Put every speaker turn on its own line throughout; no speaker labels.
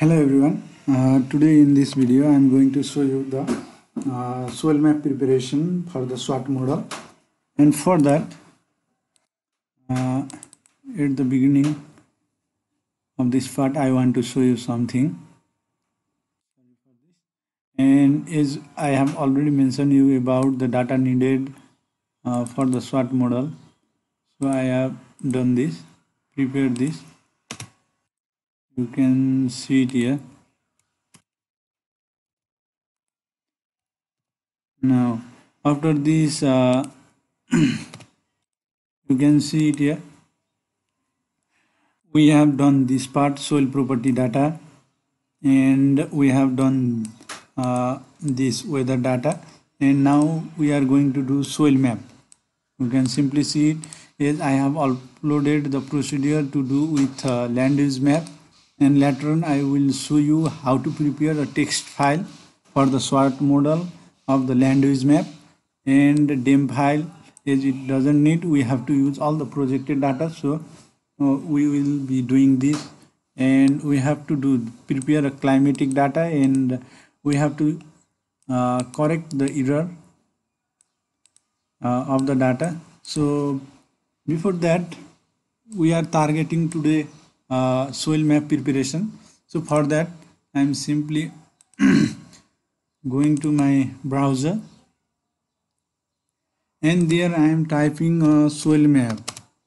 Hello everyone. Today in this video I am going to show you the soil map preparation for the SWOT model, and for that at the beginning of this part I want to show you something. And as I have already mentioned you about the data needed for the SWOT model, so I have done this, prepared this. You can see it here. Now after this you can see it here. We have done this part, soil property data, and we have done this weather data, and now we are going to do soil map. You can simply see it as I have uploaded the procedure to do with land use map, and later on I will show you how to prepare a text file for the SWOT model of the land use map, and DEM file as it doesn't need, we have to use all the projected data. So we will be doing this, and we have to prepare a climatic data, and we have to correct the error of the data. So before that we are targeting today soil map preparation. So for that I am simply going to my browser, and there I am typing soil map.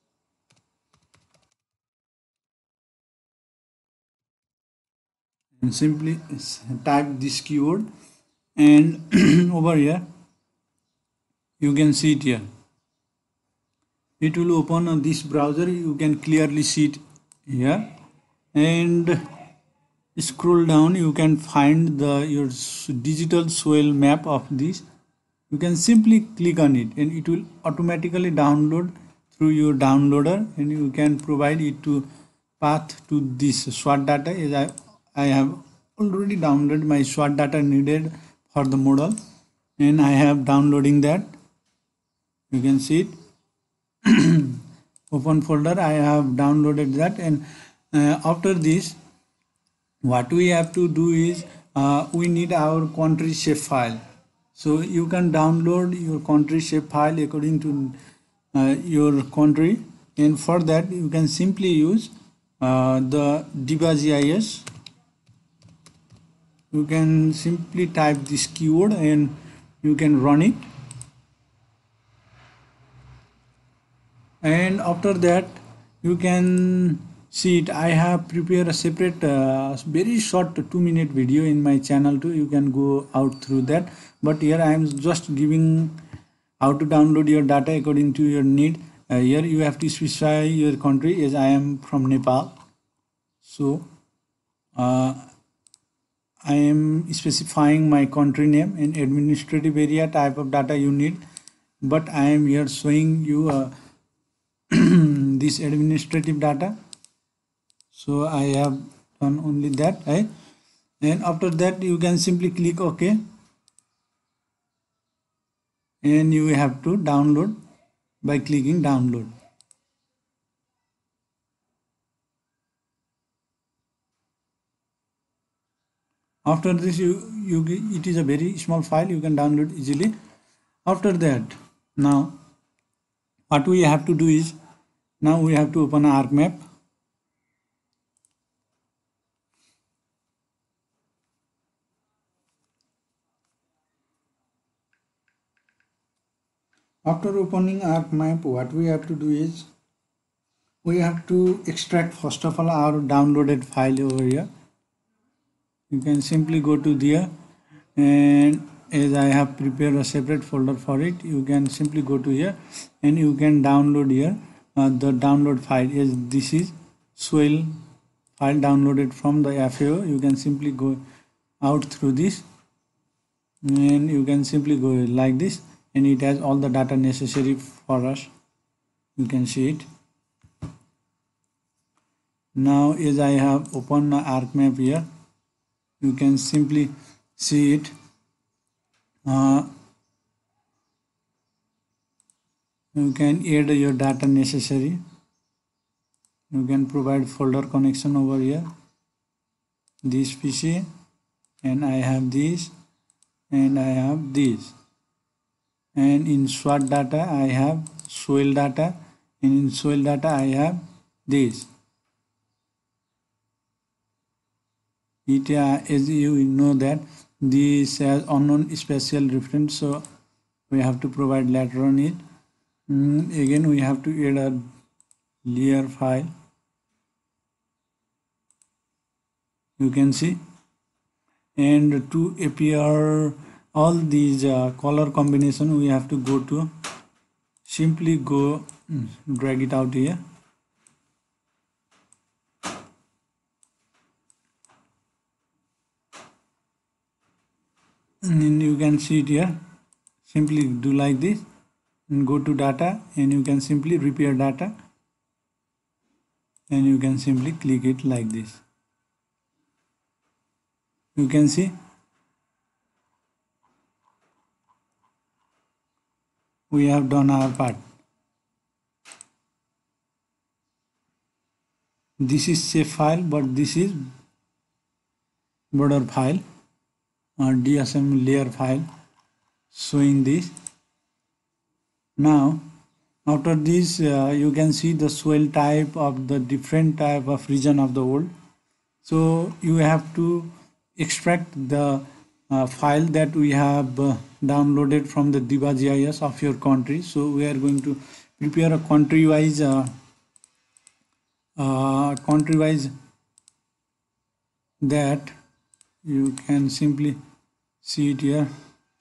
And simply type this keyword, and over here you can see it here. It will open this browser. You can clearly see it here, and scroll down. You can find your digital soil map of this. You can simply click on it, and it will automatically download through your downloader, and you can provide it to path to this SWOT data. As I have already downloaded my SWOT data needed for the model, and I have downloading that. You can see it. Open folder, I have downloaded that, and after this what we have to do is we need our country shape file. So you can download your country shape file according to your country, and for that you can simply use the DivaGIS. You can simply type this keyword and you can run it, and after that you can see it. I have prepared a separate very short 2-minute video in my channel too. You can go out through that, but here I am just giving how to download your data according to your need. Here you have to specify your country, as I am from Nepal. So I am specifying my country name and administrative area, type of data you need, but I am here showing you this administrative data. So I have done only that, right? And after that you can simply click OK, and you have to download by clicking download. After this it is a very small file, you can download easily. After that, now what we have to do is, now we have to open ArcMap. After opening ArcMap, what we have to do is we have to extract first of all our downloaded file over here. You can simply go to there, and as I have prepared a separate folder for it, you can simply go to here and you can download here the download file. As this is soil file downloaded from the FAO, you can simply go out through this, and you can simply go like this, and it has all the data necessary for us. You can see it. Now as I have opened the ArcMap here, you can simply see it. You can add your data necessary. You can provide folder connection over here. this PC, and I have this, and I have this. And in SWOT data I have soil data, and in soil data I have this. As you know that this has unknown spatial reference, so we have to provide later on it. Again we have to add a layer file. You can see, and to appear all these color combination, we have to go to simply go drag it out here. And then you can see it here. Simply do like this and go to data, and you can simply repair data, and you can simply click it like this. You can see we have done our part. This is shape file, but this is border file or DSM layer file showing this. Now after this you can see the soil type of the different type of region of the world. So you have to extract the file that we have downloaded from the Diva GIS of your country. So we are going to prepare a country-wise that you can simply see it here.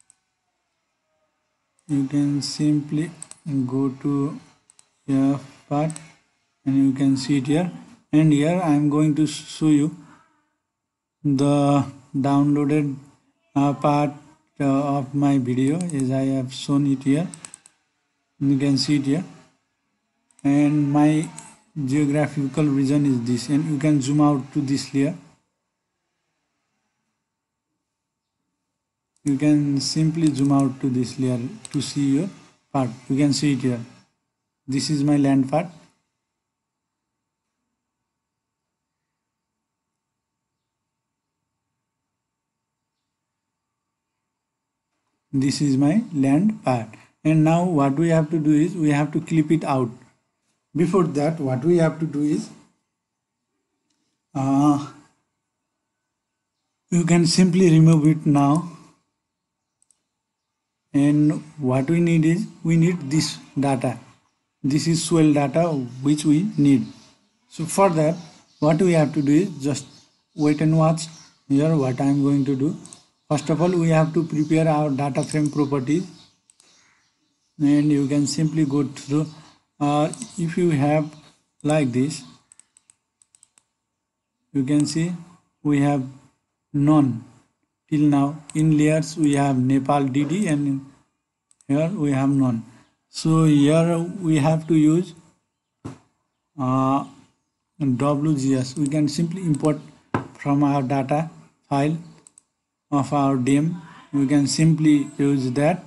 You can simply go to your part, and you can see it here. And here I am going to show you the downloaded part of my video, as I have shown it here. You can see it here, and my geographical region is this, and you can zoom out to this layer. You can simply zoom out to this layer to see your part. You can see it here. This is my land part. This is my land part. And now what we have to do is we have to clip it out. Before that, what we have to do is you can simply remove it now. And what we need is we need this data. This is soil data which we need. So for that, what we have to do is just wait and watch. Here what I am going to do. First of all, we have to prepare our data frame properties, and you can simply go through. If you have like this, you can see we have none till now. In layers we have Nepal DD, and here we have none. So here we have to use WGS. We can simply import from our data file of our DEM. We can simply use that.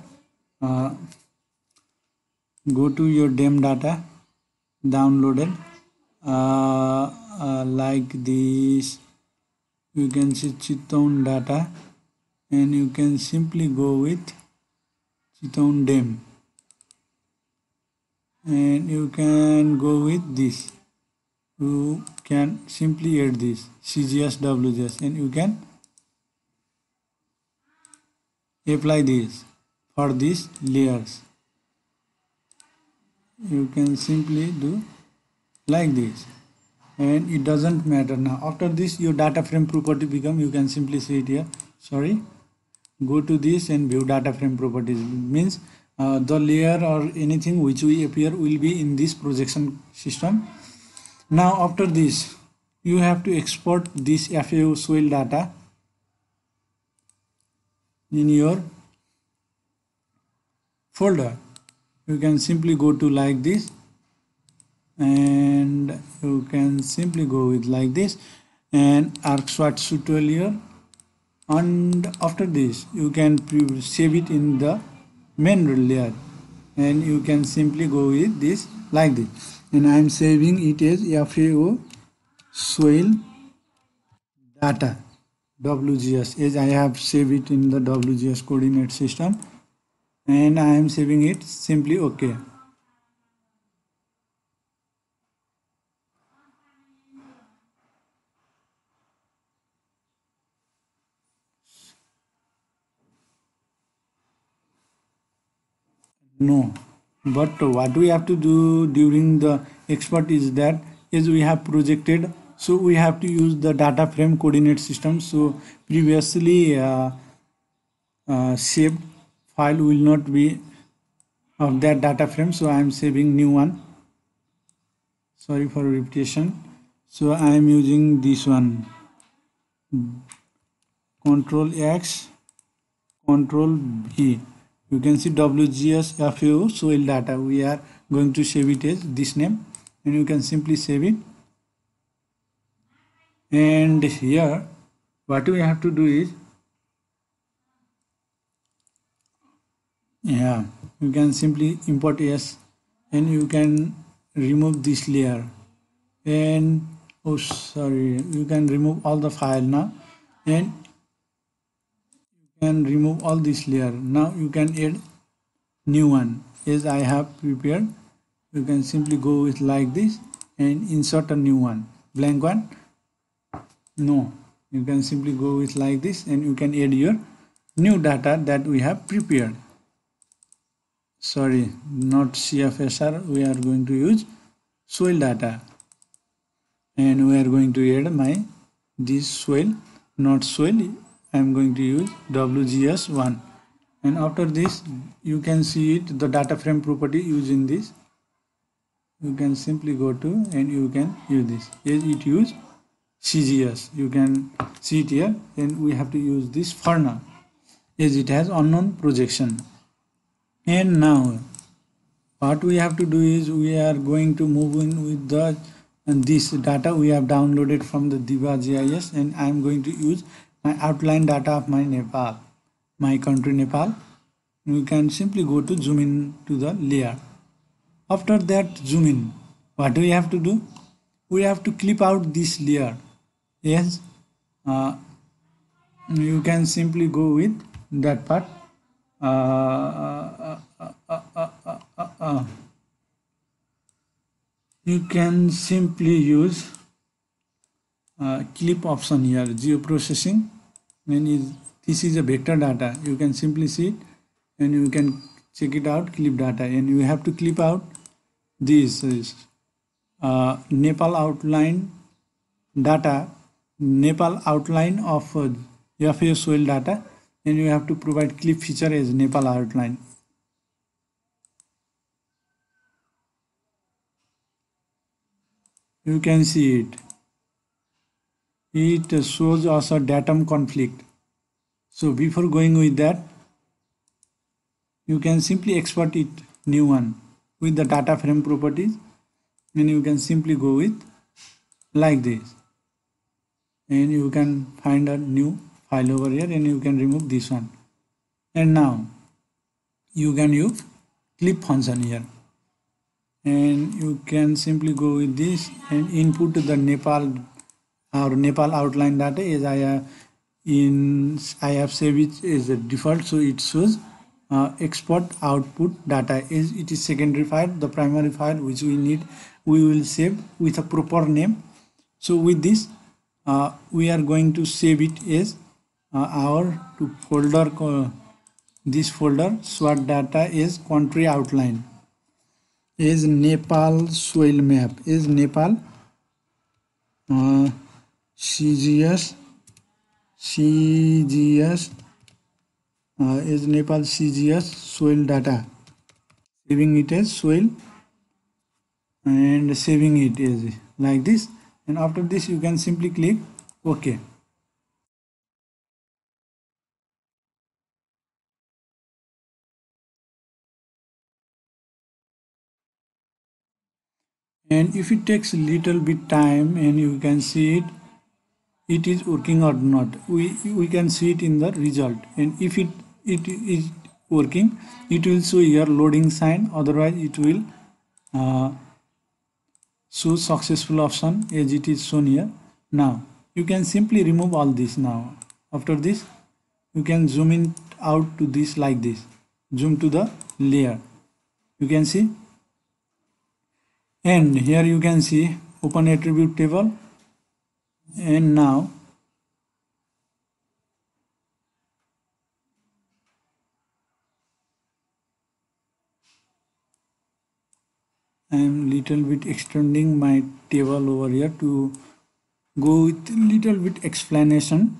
Go to your DEM data, downloaded like this. You can see Chittagong data, and you can simply go with Chittagong DEM, and you can go with this. You can simply add this CGS WGS, and you can apply this for these layers. You can simply do like this, and it doesn't matter. Now after this, your data frame property become, you can simply see it here. Sorry, go to this and view data frame properties. Means the layer or anything which will appear will be in this projection system. Now after this, you have to export this FAO soil data in your folder. You can simply go to like this, and you can simply go with like this, and ArcSWOT tutorial. And after this, you can save it in the main layer, and you can simply go with this like this. And I am saving it as FAO soil data WGS, as I have saved it in the WGS coordinate system, and I am saving it. Simply OK. No, but what we have to do during the export is that as we have projected, so we have to use the data frame coordinate system. So previously saved file will not be of that data frame, so I am saving new one. Sorry for repetition. So I am using this one, Control X, Control V. You can see WGS FAO soil data. We are going to save it as this name, and you can simply save it. And here what we have to do is, yeah, you can simply import S, and you can remove this layer, and oh sorry, you can remove all the file now, and you can remove all this layer. Now you can add new one as I have prepared. You can simply go with like this and insert a new one, blank one. No, you can simply go with like this, and you can add your new data that we have prepared. Sorry, not CFSR, we are going to use soil data, and we are going to add my this soil, not soil. I am going to use WGS1, and after this you can see it, the data frame property using this. You can simply go to and you can use this as it use CGS. You can see it here, and we have to use this for now as it has unknown projection. And now what we have to do is we are going to move in with the this data we have downloaded from the Diva GIS, and I am going to use my outline data of my Nepal, my country Nepal. We can simply go to zoom in to the layer. After that zoom in, what we have to do? We have to clip out this layer. Yes, you can simply go with that part. You can simply use clip option here, geoprocessing. When this is a vector data, you can simply see it, and you can check it out, clip data, and you have to clip out this is Nepal outline data, Nepal outline of FAO soil data, and you have to provide clip feature as Nepal outline. You can see it. It shows us a datum conflict. So before going with that, you can simply export it new one with the data frame properties, and you can simply go with like this, and you can find a new file over here, and you can remove this one. And now you can use clip function here, and you can simply go with this and input the Nepal or Nepal outline data as I have saved it as a default, so it shows export output data is it is secondary file. The primary file which we need, we will save with a proper name. So with this we are going to save it as our folder, this folder SWOT data is country outline, is Nepal soil map, is Nepal CGS is Nepal CGS soil data. Saving it as soil and saving it as like this, and after this you can simply click OK. And if it takes a little bit time and you can see it is working or not, we can see it in the result, and if it is working, it will show here loading sign, otherwise it will show successful option as it is shown here. Now You can simply remove all this now. After this, you can zoom in out to this like this. Zoom to the layer. You can see. And here you can see open attribute table. And now I am little bit extending my table over here to go with little bit explanation.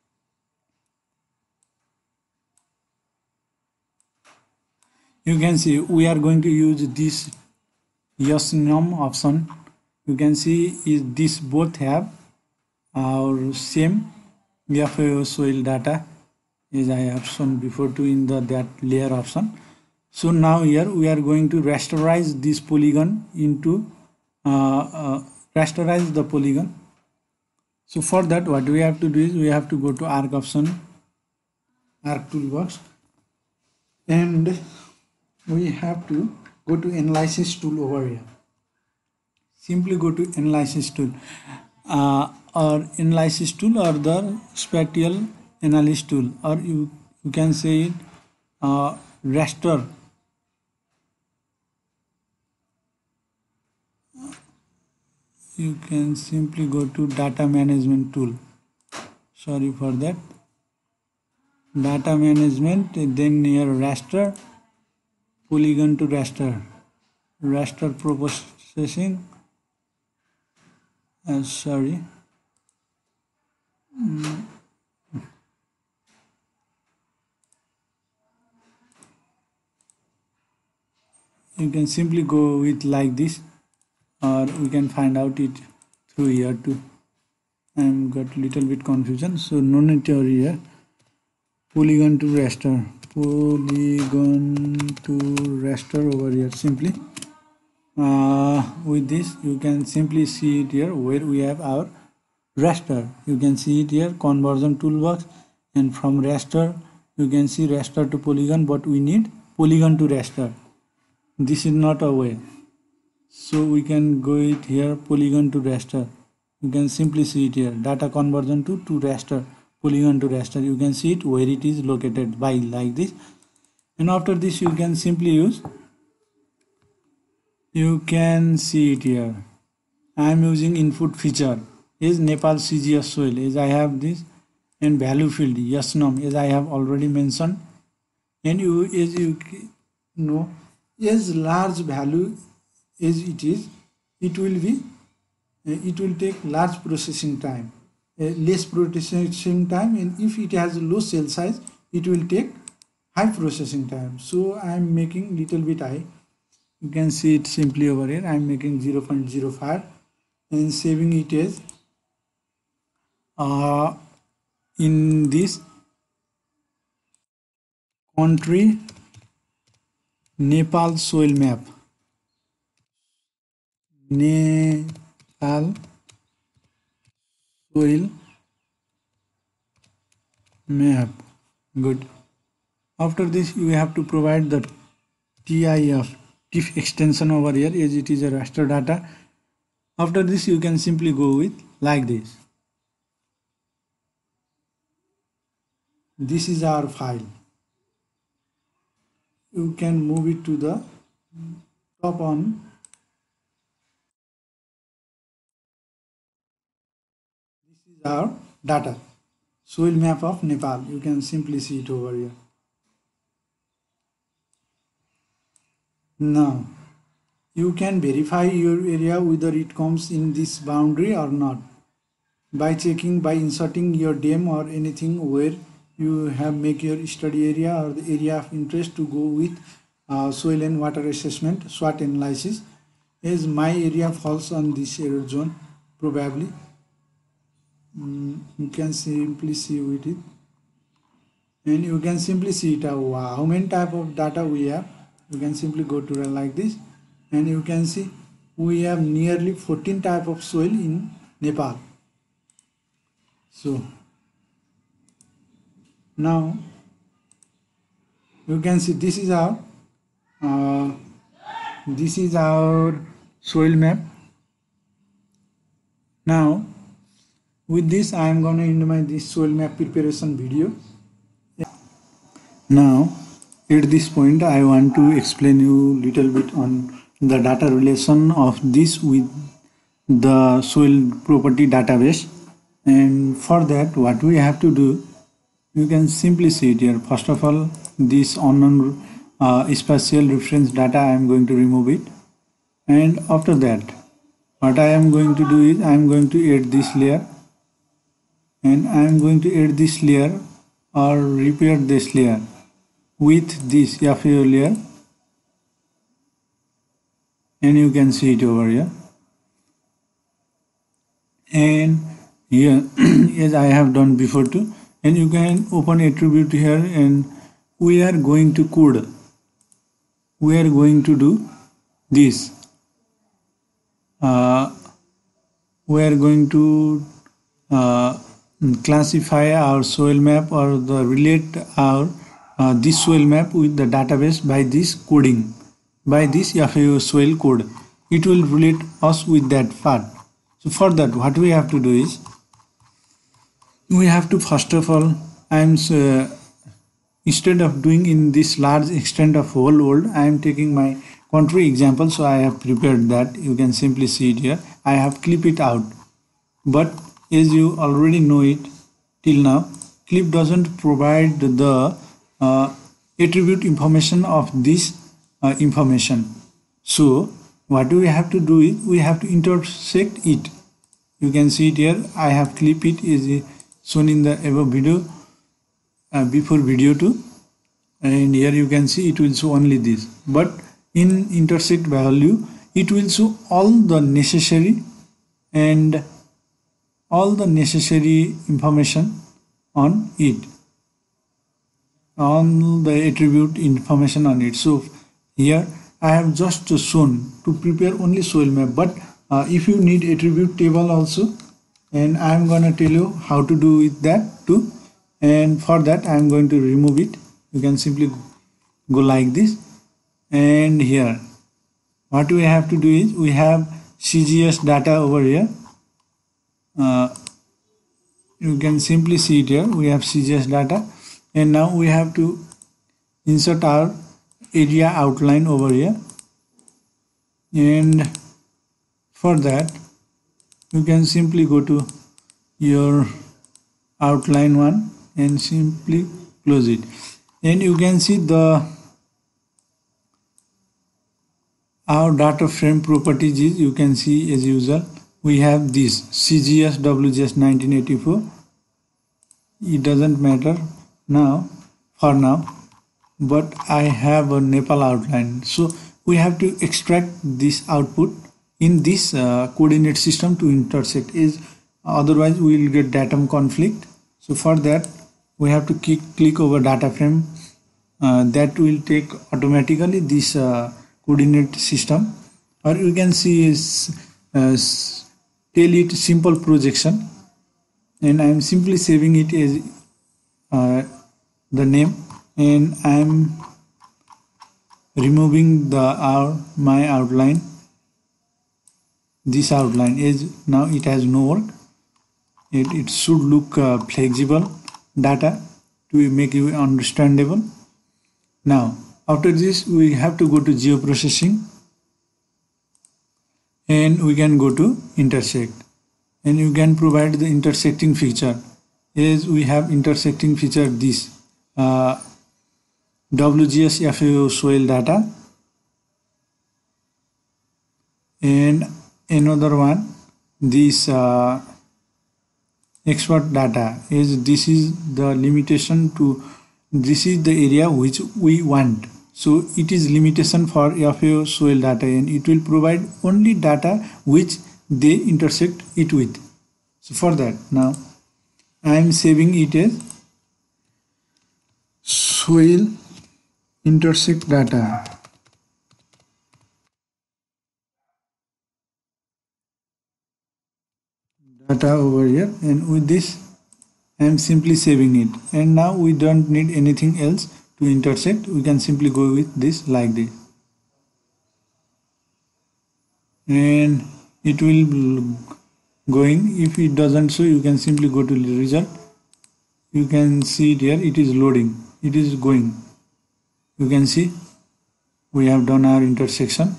You can see we are going to use this yes num option. You can see is this both have our same FAO soil data as I have shown before to in the that layer option. So now here we are going to rasterize this polygon into rasterize the polygon. So for that what we have to do is we have to go to arc option, arc toolbox, and we have to go to analysis tool over here. Simply go to analysis tool or analysis tool or the spatial analysis tool, or you can say it raster. You can simply go to data management tool. Sorry for that. Data management, then here raster, polygon to raster, raster processing. Sorry. You can simply go with like this, or we can find out it through here too. I'm got little bit confusion, so no need to worry here. Polygon to raster, polygon to raster over here. Simply with this you can simply see it here where we have our raster. You can see it here, conversion toolbox, and from raster you can see raster to polygon, but we need polygon to raster. This is not a way, so we can go it here, polygon to raster. You can simply see it here, data conversion to raster, polygon to raster. You can see it where it is located by like this. And after this you can simply use, you can see it here, I am using input feature is Nepal CGS soil as I have this, and value field yes num as I have already mentioned. And you as you know, as large value as it is, it will be it will take large processing time, less processing time, and if it has a low cell size it will take high processing time. So I am making little bit high. You can see it simply over here. I am making 0.05 and saving it as in this country Nepal soil map. Nepal soil map. Good. After this you have to provide the TIF extension over here as it is a raster data. After this you can simply go with like this. This is our file. You can move it to the top on. This is our data, soil map of Nepal. You can simply see it over here. Now you can verify your area whether it comes in this boundary or not by checking, by inserting your DEM or anything where you have make your study area or the area of interest to go with soil and water assessment SWOT analysis. As my area falls on this error zone, probably you can simply see with it, and you can simply see it how many type of data we have. You can simply go to like this, and you can see we have nearly 14 type of soil in Nepal. So now you can see this is our soil map. Now With this I am going to end my this soil map preparation video. Now at this point I want to explain you little bit on the data relation of this with the soil property database. And for that what we have to do, you can simply see it here. First of all, this unknown spatial reference data I am going to remove it, and after that what I am going to do is I am going to add this layer, and I am going to add this layer or repair this layer with this FAO layer, and you can see it over here. And here as I have done before too, and you can open attribute here, and we are going to code, we are going to do this, we are going to classify our soil map or the relate our this soil map with the database by this coding, by this FAO soil code. It will relate us with that part. So for that what we have to do is, we have to first of all, instead of doing in this large extent of whole world, I am taking my country example. So I have prepared that. You can simply see it here. I have clipped it out, but as you already know it till now, clip doesn't provide the attribute information of this information. So what we have to do is we have to intersect it. You can see it here. I have clipped it is shown in the above video, before video 2, and here you can see it will show only this, but in intersect value it will show all the necessary and all the necessary information on it, on the attribute information on it. So here I have just shown to prepare only soil map, but if you need attribute table also, and I am going to tell you how to do with that too. And for that I am going to remove it. You can simply go like this, and here what we have to do is we have CGS data over here. You can simply see it here. We have CGS data, and now we have to insert our area outline over here, and for that you can simply go to your outline one and simply close it, and you can see our data frame properties is, you can see as usual we have this CGS WGS 1984. It doesn't matter now for now, but I have a Nepal outline. So we have to extract this output in this coordinate system to intersect, is otherwise we will get datum conflict. So for that we have to click over data frame, that will take automatically this coordinate system, or you can see is tell it simple projection, and I am simply saving it as the name, and I am removing my outline. This outline is now it has no work. It should look flexible data to make you understandable. Now after this we have to go to geoprocessing, and we can go to intersect, and you can provide the intersecting feature. As we have intersecting feature this WGS FAO soil data, and another one this expert data, is this is the limitation to, this is the area which we want. So it is limitation for FAO soil data, and it will provide only data which they intersect it with. So for that now I am saving it as soil intersect data. Over here, and with this I am simply saving it, and now we don't need anything else to intersect. We can simply go with this like this, and it will going. If it doesn't show, you can simply go to the result. You can see it here, it is loading, it is going. You can see we have done our intersection.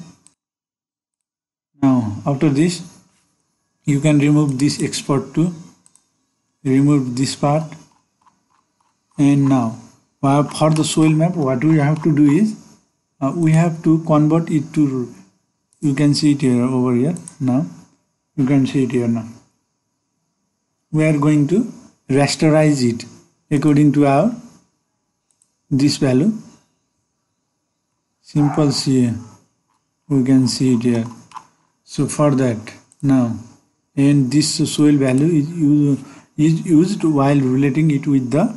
Now after this, you can remove this export to remove this part. And now for the soil map, what we have to do is we have to convert it to, you can see it here over here. Now you can see it here. Now we are going to rasterize it according to our this value. Simple see, we can see it here. So for that, now, and this soil value is used while relating it with the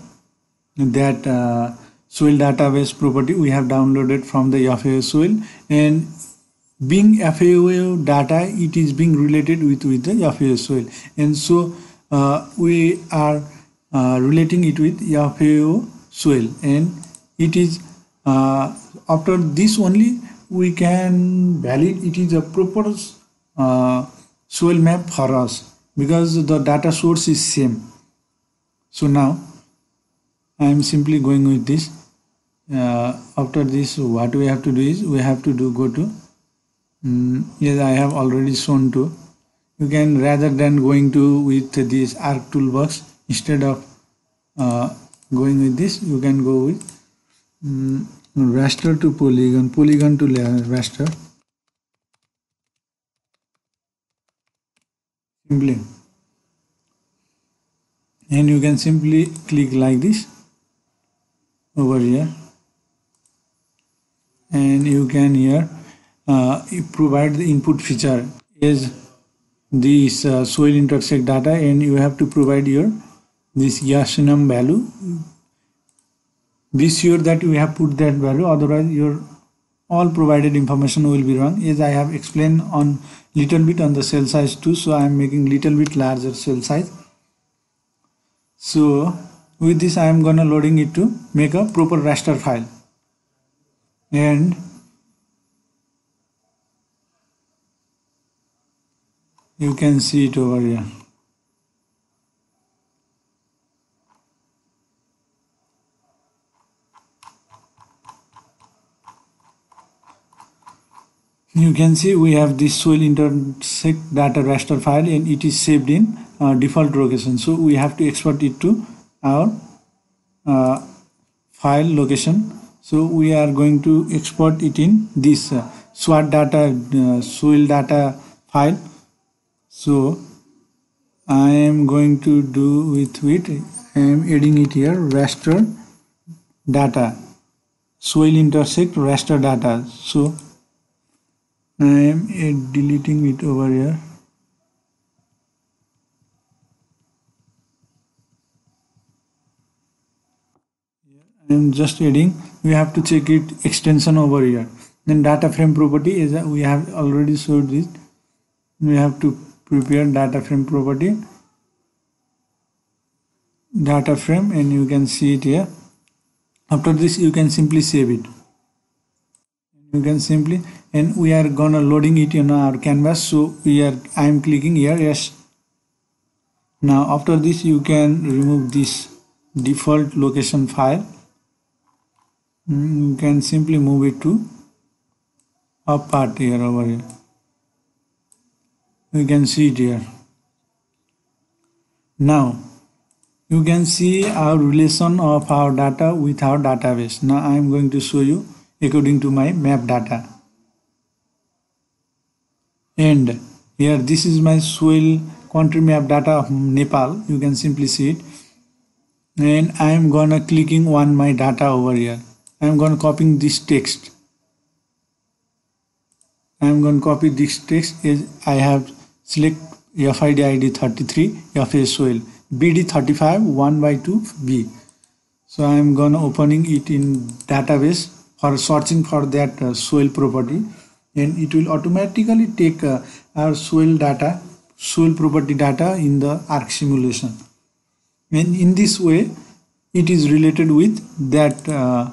soil database property we have downloaded from the FAO soil, and being FAO data, it is being related with the FAO soil, and so we are relating it with FAO soil, and it is after this only we can validate it is a proper soil map for us, because the data source is same. So now I am simply going with this. After this, what we have to do is we have to go to yes, I have already shown to. You can, rather than going to with this arc toolbox, instead of going with this, you can go with raster to polygon, polygon to raster. Simply, and you can simply click like this over here, and you can here provide the input feature is this soil intersect data, and you have to provide your this Yasinum value. Be sure that you have put that value, otherwise your all provided information will be wrong, as I have explained on little bit on the cell size too. So I am making little bit larger cell size. So with this I am gonna loading it to make a proper raster file, and you can see it over here. You can see we have this soil intersect data raster file, and it is saved in default location. So we have to export it to our file location. So we are going to export it in this SWAT data soil data file. So I am going to do with it. I am adding it here, raster data, soil intersect raster data. So I am deleting it over here. I am just adding. We have to check it extension over here. Then data frame property is we have already showed this. We have to prepare data frame property, data frame, and you can see it here. After this, you can simply save it. You can simply, and we are gonna loading it in our canvas. So I am clicking here, yes. Now after this, you can remove this default location file. You can simply move it to up part here over here. You can see it here. Now you can see our relation of our data with our database. Now I am going to show you according to my map data. And here this is my soil country map data of Nepal. You can simply see it. And I am gonna clicking on my data over here. I am going to copying this text. I am going to copy this text as I have select FID ID 33 FA soil BD 35 1/2 B. So I am going to opening it in database for searching for that soil property, and it will automatically take our soil data, soil property data in the ARC simulation. And in this way, it is related with that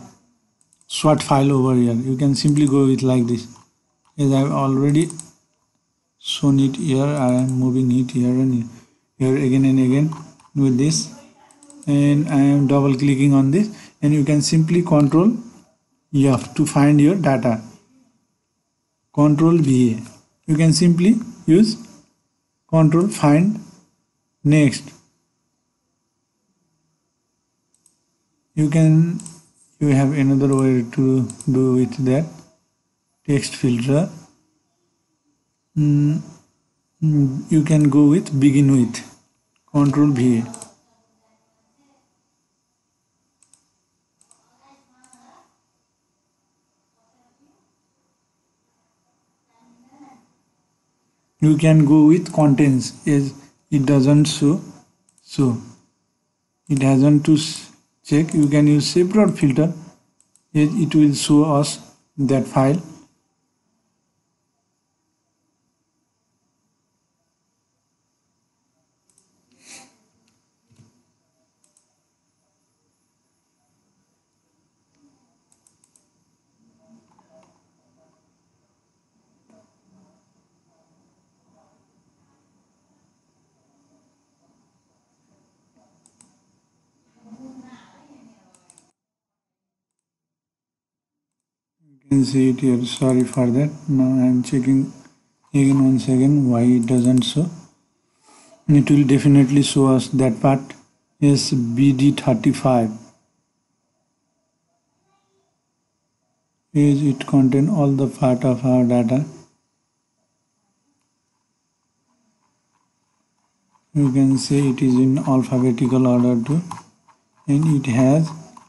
SWAT file over here. You can simply go with like this, as I have already shown it here. I am moving it here and here again and again with this, and I am double clicking on this, and you can simply control F to find your data. Control VA. You can simply use control find. Next, you have another way to do with that. Text filter. You can go with begin with. Control VA. You can go with contents as it doesn't show, so it hasn't to check. You can use separate filter as it will show us that file. You can see it here. Sorry for that. Now I am checking again once again why it doesn't show. It will definitely show us that part is BD35. Is it contain all the part of our data. You can see it is in alphabetical order too, and it has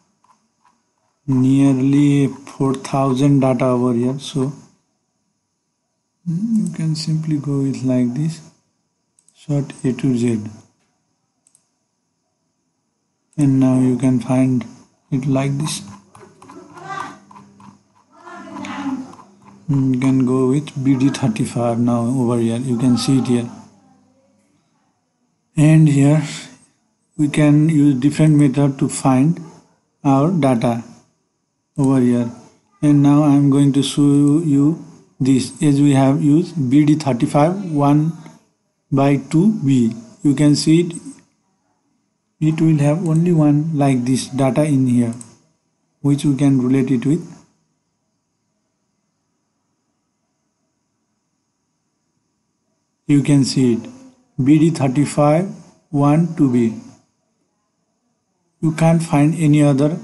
nearly 4,000 data over here. So you can simply go with like this, sort A to Z, and now you can find it like this. You can go with BD35 now over here. You can see it here, and here we can use different method to find our data over here. And now I am going to show you this, as we have used BD35 1/2B. You can see it will have only one like this data in here, which we can relate it with. You can see it BD35 1/2B. You can't find any other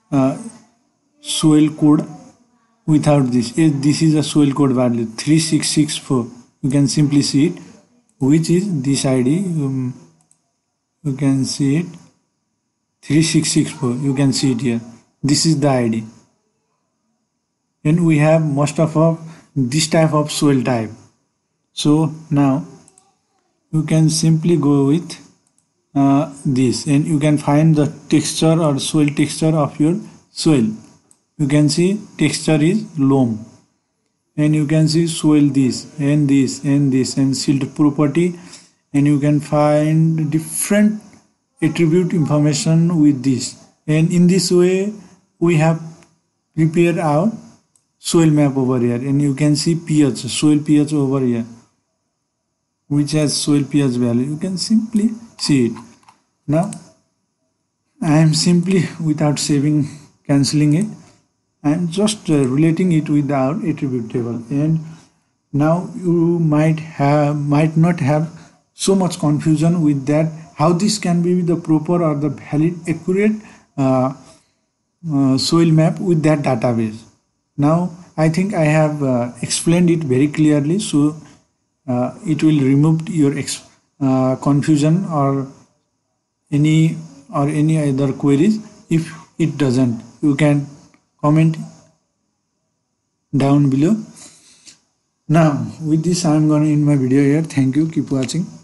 SOIL code without this. This is a SOIL code value 3664. You can simply see it, which is this ID. You can see it 3664. You can see it here. This is the ID, and we have most of this type of SOIL type. So now you can simply go with this, and you can find the texture or SOIL texture of your SOIL. You can see texture is loam, and you can see SOIL this and this and this and silt property, and you can find different attribute information with this. And in this way we have prepared our SOIL map over here, and you can see pH, SOIL pH over here, which has SOIL pH value. You can simply see it. Now I am simply, without saving, cancelling it, I am just relating it with our attribute table. And now you might not have so much confusion with that, how this can be the proper or the valid accurate SOIL map with that database. Now I think I have explained it very clearly, so it will remove your confusion or any other queries. If it doesn't, you can comment down below. Now with this I am going to end my video here. Thank you. Keep watching.